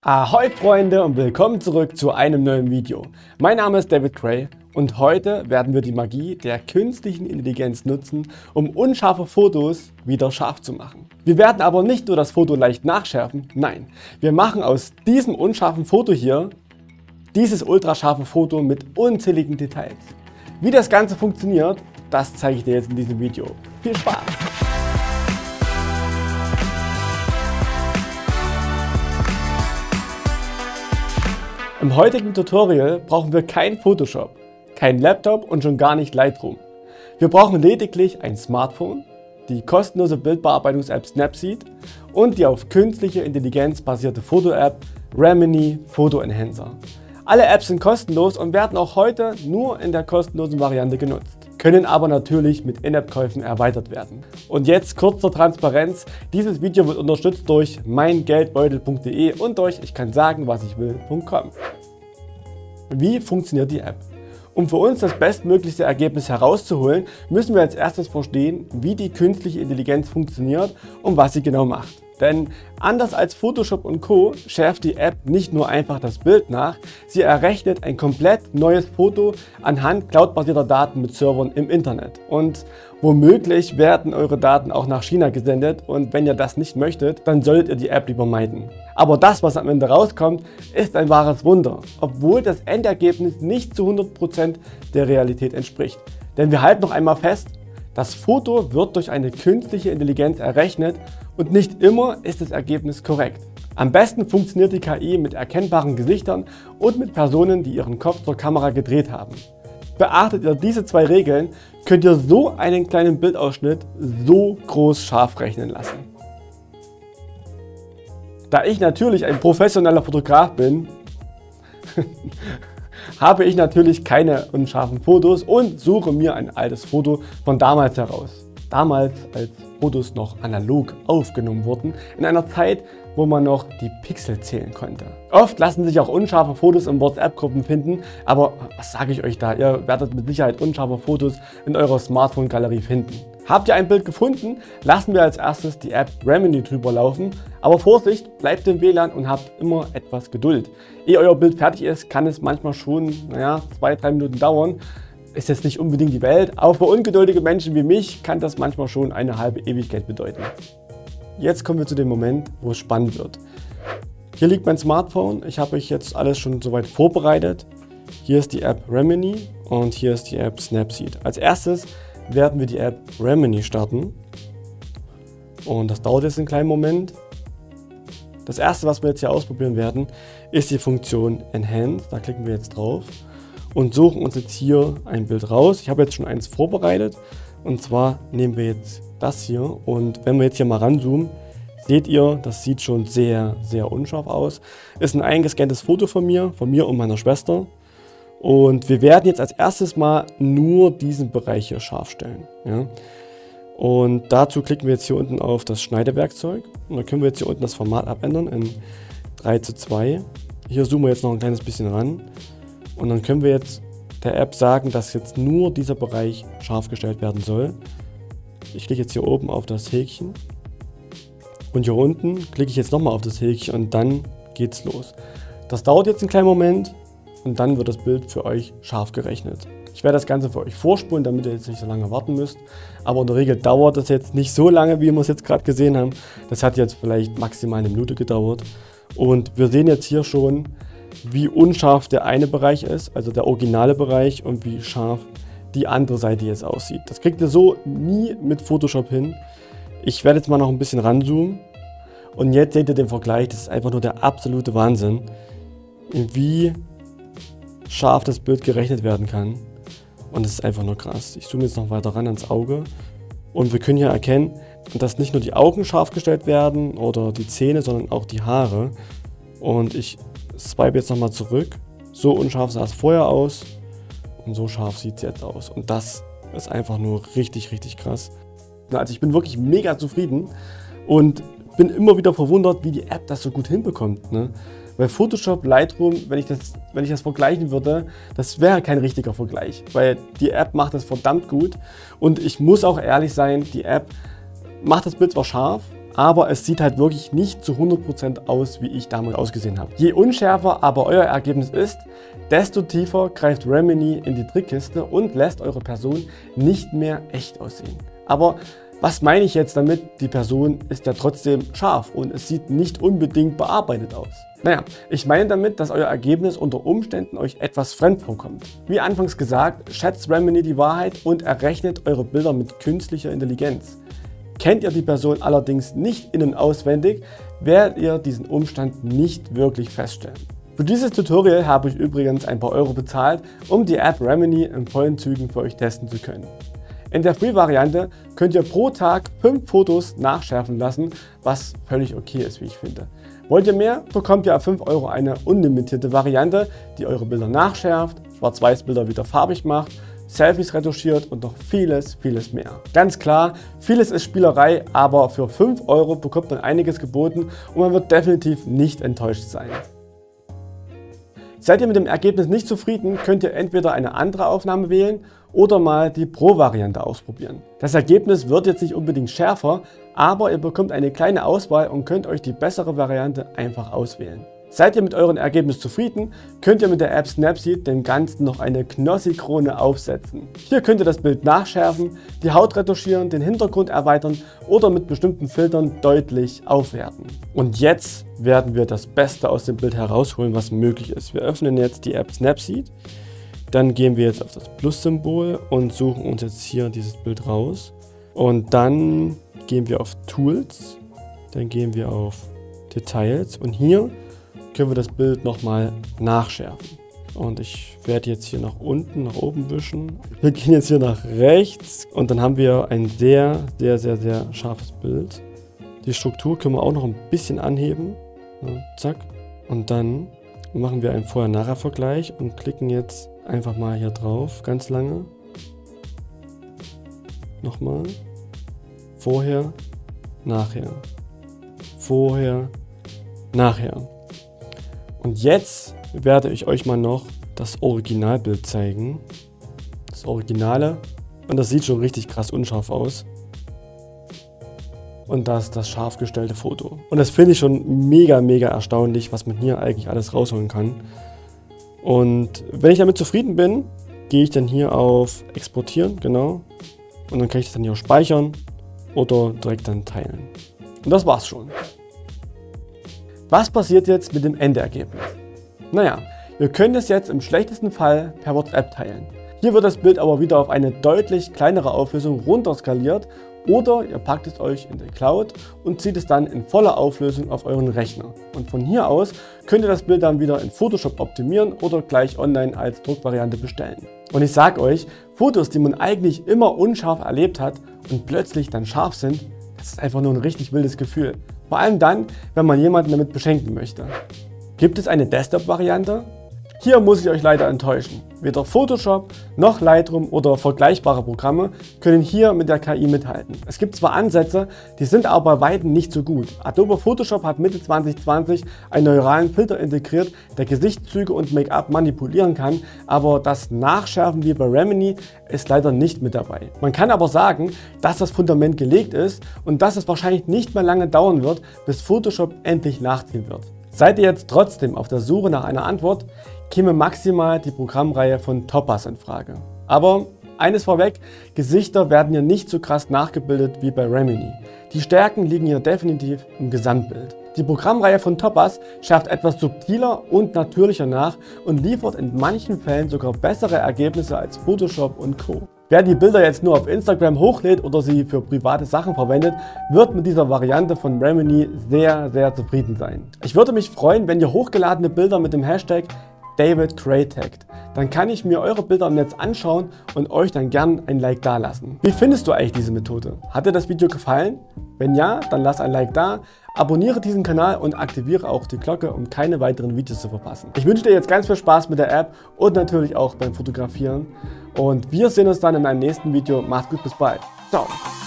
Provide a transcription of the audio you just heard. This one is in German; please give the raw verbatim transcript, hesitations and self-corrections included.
Ahoi Freunde und willkommen zurück zu einem neuen Video. Mein Name ist David Gray und heute werden wir die Magie der künstlichen Intelligenz nutzen, um unscharfe Fotos wieder scharf zu machen. Wir werden aber nicht nur das Foto leicht nachschärfen, nein, wir machen aus diesem unscharfen Foto hier dieses ultrascharfe Foto mit unzähligen Details. Wie das Ganze funktioniert, das zeige ich dir jetzt in diesem Video. Viel Spaß! Im heutigen Tutorial brauchen wir kein Photoshop, kein Laptop und schon gar nicht Lightroom. Wir brauchen lediglich ein Smartphone, die kostenlose Bildbearbeitungs-App Snapseed und die auf künstliche Intelligenz basierte Foto-App Remini Photo Enhancer. Alle Apps sind kostenlos und werden auch heute nur in der kostenlosen Variante genutzt, können aber natürlich mit In-App-Käufen erweitert werden. Und jetzt kurz zur Transparenz, dieses Video wird unterstützt durch mein Geldbeutel punkt de und durch ich kann sagen, was ich will punkt com. Wie funktioniert die App? Um für uns das bestmöglichste Ergebnis herauszuholen, müssen wir als erstes verstehen, wie die künstliche Intelligenz funktioniert und was sie genau macht. Denn anders als Photoshop und Co. schärft die App nicht nur einfach das Bild nach, sie errechnet ein komplett neues Foto anhand cloudbasierter Daten mit Servern im Internet. Und womöglich werden eure Daten auch nach China gesendet und wenn ihr das nicht möchtet, dann solltet ihr die App lieber meiden. Aber das, was am Ende rauskommt, ist ein wahres Wunder, obwohl das Endergebnis nicht zu hundert Prozent der Realität entspricht. Denn wir halten noch einmal fest, das Foto wird durch eine künstliche Intelligenz errechnet und nicht immer ist das Ergebnis korrekt. Am besten funktioniert die K I mit erkennbaren Gesichtern und mit Personen, die ihren Kopf zur Kamera gedreht haben. Beachtet ihr diese zwei Regeln, könnt ihr so einen kleinen Bildausschnitt so groß scharf rechnen lassen. Da ich natürlich ein professioneller Fotograf bin, habe ich natürlich keine unscharfen Fotos und suche mir ein altes Foto von damals heraus. Damals, als Fotos noch analog aufgenommen wurden, in einer Zeit, wo man noch die Pixel zählen konnte. Oft lassen sich auch unscharfe Fotos in WhatsApp-Gruppen finden, aber was sage ich euch da, ihr werdet mit Sicherheit unscharfe Fotos in eurer Smartphone-Galerie finden. Habt ihr ein Bild gefunden, lassen wir als erstes die App Remini drüber laufen, aber Vorsicht, bleibt im W L A N und habt immer etwas Geduld. Ehe euer Bild fertig ist, kann es manchmal schon, naja, zwei, drei Minuten dauern. Ist jetzt nicht unbedingt die Welt, aber für ungeduldige Menschen wie mich kann das manchmal schon eine halbe Ewigkeit bedeuten. Jetzt kommen wir zu dem Moment, wo es spannend wird. Hier liegt mein Smartphone, ich habe euch jetzt alles schon soweit vorbereitet. Hier ist die App Remini und hier ist die App Snapseed. Als erstes werden wir die App Remini starten und das dauert jetzt einen kleinen Moment. Das erste, was wir jetzt hier ausprobieren werden, ist die Funktion Enhance. Da klicken wir jetzt drauf und suchen uns jetzt hier ein Bild raus. Ich habe jetzt schon eins vorbereitet und zwar nehmen wir jetzt das hier und wenn wir jetzt hier mal ranzoomen, seht ihr, das sieht schon sehr, sehr unscharf aus. Ist ein eingescanntes Foto von mir, von mir und meiner Schwester. Und wir werden jetzt als erstes mal nur diesen Bereich hier scharf stellen. Ja? Und dazu klicken wir jetzt hier unten auf das Schneidewerkzeug. Und dann können wir jetzt hier unten das Format abändern in drei zu zwei. Hier zoomen wir jetzt noch ein kleines bisschen ran. Und dann können wir jetzt der App sagen, dass jetzt nur dieser Bereich scharf gestellt werden soll. Ich klicke jetzt hier oben auf das Häkchen. Und hier unten klicke ich jetzt nochmal auf das Häkchen und dann geht's los. Das dauert jetzt einen kleinen Moment. Und dann wird das Bild für euch scharf gerechnet. Ich werde das Ganze für euch vorspulen, damit ihr jetzt nicht so lange warten müsst. Aber in der Regel dauert das jetzt nicht so lange, wie wir es jetzt gerade gesehen haben. Das hat jetzt vielleicht maximal eine Minute gedauert. Und wir sehen jetzt hier schon, wie unscharf der eine Bereich ist, also der originale Bereich, und wie scharf die andere Seite jetzt aussieht. Das kriegt ihr so nie mit Photoshop hin. Ich werde jetzt mal noch ein bisschen ranzoomen. Und jetzt seht ihr den Vergleich, das ist einfach nur der absolute Wahnsinn, wie scharf das Bild gerechnet werden kann. Und das ist einfach nur krass. Ich zoome jetzt noch weiter ran ans Auge und wir können hier erkennen, dass nicht nur die Augen scharf gestellt werden oder die Zähne, sondern auch die Haare. Und ich swipe jetzt nochmal zurück. So unscharf sah es vorher aus und so scharf sieht es jetzt aus. Und das ist einfach nur richtig, richtig krass. Also ich bin wirklich mega zufrieden und bin immer wieder verwundert, wie die App das so gut hinbekommt, ne? Weil Photoshop, Lightroom, wenn ich das, wenn ich das vergleichen würde, das wäre kein richtiger Vergleich, weil die App macht das verdammt gut und ich muss auch ehrlich sein, die App macht das Bild zwar scharf, aber es sieht halt wirklich nicht zu hundert Prozent aus, wie ich damals ausgesehen habe. Je unschärfer aber euer Ergebnis ist, desto tiefer greift Remini in die Trickkiste und lässt eure Person nicht mehr echt aussehen. Aber was meine ich jetzt damit? Die Person ist ja trotzdem scharf und es sieht nicht unbedingt bearbeitet aus. Naja, ich meine damit, dass euer Ergebnis unter Umständen euch etwas fremd vorkommt. Wie anfangs gesagt, schätzt Remini die Wahrheit und errechnet eure Bilder mit künstlicher Intelligenz. Kennt ihr die Person allerdings nicht in- und auswendig, werdet ihr diesen Umstand nicht wirklich feststellen. Für dieses Tutorial habe ich übrigens ein paar Euro bezahlt, um die App Remini in vollen Zügen für euch testen zu können. In der Free-Variante könnt ihr pro Tag fünf Fotos nachschärfen lassen, was völlig okay ist, wie ich finde. Wollt ihr mehr, bekommt ihr ab fünf Euro eine unlimitierte Variante, die eure Bilder nachschärft, Schwarz-Weiß-Bilder wieder farbig macht, Selfies retuschiert und noch vieles, vieles mehr. Ganz klar, vieles ist Spielerei, aber für fünf Euro bekommt man einiges geboten und man wird definitiv nicht enttäuscht sein. Seid ihr mit dem Ergebnis nicht zufrieden, könnt ihr entweder eine andere Aufnahme wählen oder mal die Pro-Variante ausprobieren. Das Ergebnis wird jetzt nicht unbedingt schärfer, aber ihr bekommt eine kleine Auswahl und könnt euch die bessere Variante einfach auswählen. Seid ihr mit eurem Ergebnis zufrieden, könnt ihr mit der App Snapseed dem Ganzen noch eine Knossi-Krone aufsetzen. Hier könnt ihr das Bild nachschärfen, die Haut retuschieren, den Hintergrund erweitern oder mit bestimmten Filtern deutlich aufwerten. Und jetzt werden wir das Beste aus dem Bild herausholen, was möglich ist. Wir öffnen jetzt die App Snapseed, dann gehen wir jetzt auf das Plus-Symbol und suchen uns jetzt hier dieses Bild raus. Und dann gehen wir auf Tools, dann gehen wir auf Details und hier können wir das Bild nochmal nachschärfen. Und ich werde jetzt hier nach unten, nach oben wischen. Wir gehen jetzt hier nach rechts und dann haben wir ein sehr, sehr, sehr, sehr scharfes Bild. Die Struktur können wir auch noch ein bisschen anheben. Ja, zack. Und dann machen wir einen Vorher-Nachher-Vergleich und klicken jetzt einfach mal hier drauf, ganz lange. Nochmal. Vorher, nachher. Vorher, nachher. Und jetzt werde ich euch mal noch das Originalbild zeigen. Das Originale. Und das sieht schon richtig krass unscharf aus. Und das ist das scharf gestellte Foto. Und das finde ich schon mega, mega erstaunlich, was man hier eigentlich alles rausholen kann. Und wenn ich damit zufrieden bin, gehe ich dann hier auf Exportieren, genau. Und dann kann ich das dann hier speichern oder direkt dann teilen. Und das war's schon. Was passiert jetzt mit dem Endergebnis? Naja, wir können es jetzt im schlechtesten Fall per WhatsApp teilen. Hier wird das Bild aber wieder auf eine deutlich kleinere Auflösung runterskaliert oder ihr packt es euch in die Cloud und zieht es dann in voller Auflösung auf euren Rechner. Und von hier aus könnt ihr das Bild dann wieder in Photoshop optimieren oder gleich online als Druckvariante bestellen. Und ich sag euch, Fotos, die man eigentlich immer unscharf erlebt hat und plötzlich dann scharf sind, das ist einfach nur ein richtig wildes Gefühl. Vor allem dann, wenn man jemanden damit beschenken möchte. Gibt es eine Desktop-Variante? Hier muss ich euch leider enttäuschen. Weder Photoshop noch Lightroom oder vergleichbare Programme können hier mit der K I mithalten. Es gibt zwar Ansätze, die sind aber bei weitem nicht so gut. Adobe Photoshop hat Mitte zwanzig zwanzig einen neuralen Filter integriert, der Gesichtszüge und Make-up manipulieren kann, aber das Nachschärfen wie bei Remini ist leider nicht mit dabei. Man kann aber sagen, dass das Fundament gelegt ist und dass es wahrscheinlich nicht mehr lange dauern wird, bis Photoshop endlich nachziehen wird. Seid ihr jetzt trotzdem auf der Suche nach einer Antwort, käme maximal die Programmreihe von Topaz in Frage. Aber eines vorweg, Gesichter werden hier nicht so krass nachgebildet wie bei Remini. Die Stärken liegen hier definitiv im Gesamtbild. Die Programmreihe von Topaz schärft etwas subtiler und natürlicher nach und liefert in manchen Fällen sogar bessere Ergebnisse als Photoshop und Co. Wer die Bilder jetzt nur auf Instagram hochlädt oder sie für private Sachen verwendet, wird mit dieser Variante von Remini sehr, sehr zufrieden sein. Ich würde mich freuen, wenn ihr hochgeladene Bilder mit dem Hashtag David Gray taggt. Dann kann ich mir eure Bilder im Netz anschauen und euch dann gern ein Like dalassen. Wie findest du eigentlich diese Methode? Hat dir das Video gefallen? Wenn ja, dann lass ein Like da, abonniere diesen Kanal und aktiviere auch die Glocke, um keine weiteren Videos zu verpassen. Ich wünsche dir jetzt ganz viel Spaß mit der App und natürlich auch beim Fotografieren. Und wir sehen uns dann in einem nächsten Video. Macht's gut, bis bald. Ciao.